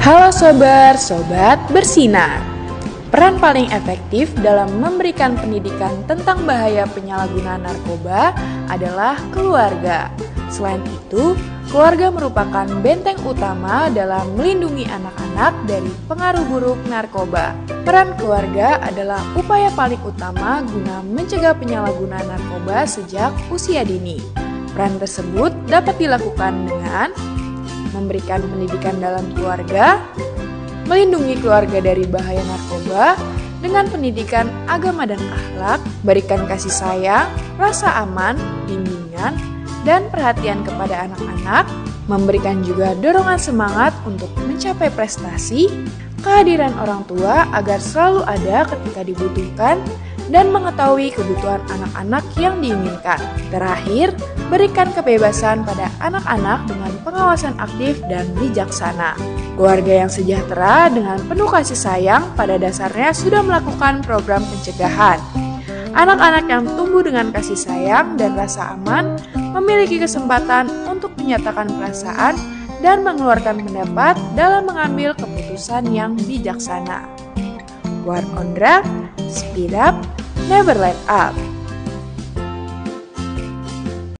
Halo sobat bersinar. Peran paling efektif dalam memberikan pendidikan tentang bahaya penyalahgunaan narkoba adalah keluarga. Selain itu, keluarga merupakan benteng utama dalam melindungi anak-anak dari pengaruh buruk narkoba. Peran keluarga adalah upaya paling utama guna mencegah penyalahgunaan narkoba sejak usia dini. Peran tersebut dapat dilakukan dengan memberikan pendidikan dalam keluarga, melindungi keluarga dari bahaya narkoba dengan pendidikan agama dan akhlak, berikan kasih sayang, rasa aman, bimbingan, dan perhatian kepada anak-anak, memberikan juga dorongan semangat untuk mencapai prestasi, kehadiran orang tua agar selalu ada ketika dibutuhkan, dan mengetahui kebutuhan anak-anak yang diinginkan. Terakhir, berikan kebebasan pada anak-anak dengan pengawasan aktif dan bijaksana. Keluarga yang sejahtera dengan penuh kasih sayang pada dasarnya sudah melakukan program pencegahan. Anak-anak yang tumbuh dengan kasih sayang dan rasa aman memiliki kesempatan untuk menyatakan perasaan dan mengeluarkan pendapat dalam mengambil keputusan yang bijaksana. Work on draft, speed up, never let up.